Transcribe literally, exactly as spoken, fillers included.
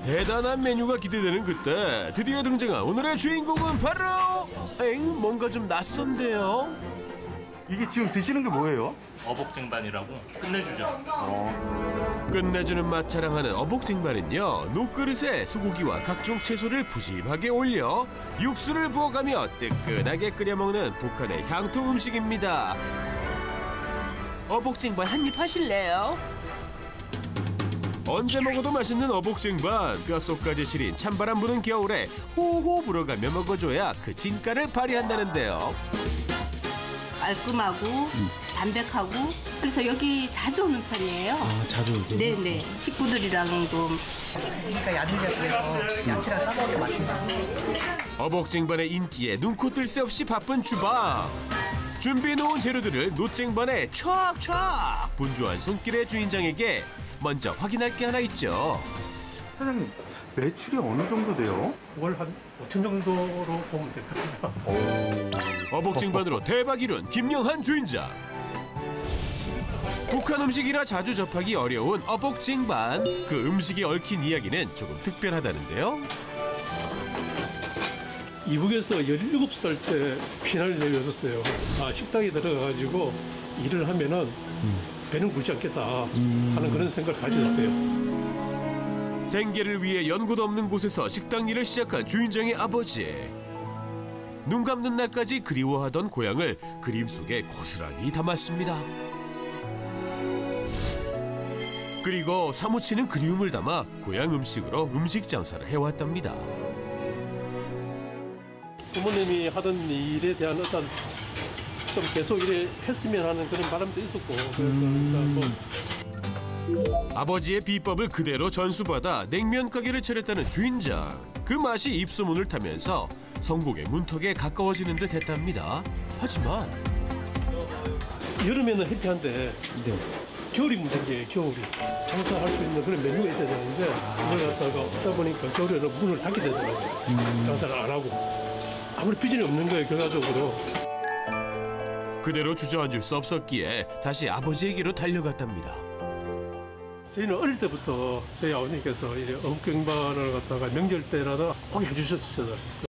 대단한 메뉴가 기대되는 그때 드디어 등장한 오늘의 주인공은 바로 엥? 뭔가 좀 낯선데요? 이게 지금 드시는 게 뭐예요? 어복쟁반이라고 끝내주죠. 끝내주는 맛 자랑하는 어복쟁반은요, 녹그릇에 소고기와 각종 채소를 푸짐하게 올려 육수를 부어가며 뜨끈하게 끓여 먹는 북한의 향토 음식입니다. 어복쟁반 한입 하실래요? 언제 먹어도 맛있는 어복쟁반, 뼛속까지 시린 찬바람 부는 겨울에 호호 불어가며 먹어줘야 그 진가를 발휘한다는데요. 깔끔하고 음. 담백하고 그래서 여기 자주 오는 편이에요. 아, 자주 오세요? 네네. 식구들이랑도. 그러니까 야들야들해서 야채랑 싸먹으면 맛있다. 어복쟁반의 인기에 눈코 뜰 새 없이 바쁜 주방. 준비해놓은 재료들을 노쟁반에 촥촥 분주한 손길의 주인장에게 먼저 확인할 게 하나 있죠. 사장님, 매출이 어느 정도 돼요? 월 한 오천 정도로 보면 됩니다. 어복쟁반으로 대박 이룬 김영한 주인장. 북한 음식이라 자주 접하기 어려운 어복쟁반. 그 음식에 얽힌 이야기는 조금 특별하다는데요. 이북에서 열일곱 살 때 피난을 내렸었어요. 아, 식당에 들어가가지고 일을 하면은 음. 배는 굵지 않겠다 하는 그런 생각을 가지셨대요. 생계를 위해 연고도 없는 곳에서 식당 일을 시작한 주인장의 아버지. 눈 감는 날까지 그리워하던 고향을 그림 속에 고스란히 담았습니다. 그리고 사무치는 그리움을 담아 고향 음식으로 음식 장사를 해왔답니다. 부모님이 하던 일에 대한 어떤 좀 계속 일을 했으면 하는 그런 바람도 있었고 음. 그러니까 뭐. 아버지의 비법을 그대로 전수받아 냉면 가게를 차렸다는 주인장. 그 맛이 입소문을 타면서 성공의 문턱에 가까워지는 듯 했답니다. 하지만 여름에는 해피한데 네. 겨울이 문제인 게 겨울이 장사할 수 있는 그런 메뉴가 있어야 되는데 그걸 갖다가 없다 보니까 겨울에는 문을 닫게 되더라고요. 음. 장사를 안 하고 아무리 비전이 없는 거예요, 결과적으로. 그대로 주저앉을 수 없었기에 다시 아버지에게로 달려갔답니다. 저희는 어릴 때부터 저희 아버님께서 이제 어묵경반을 갖다가 명절 때라도 꼭 해주셨어요.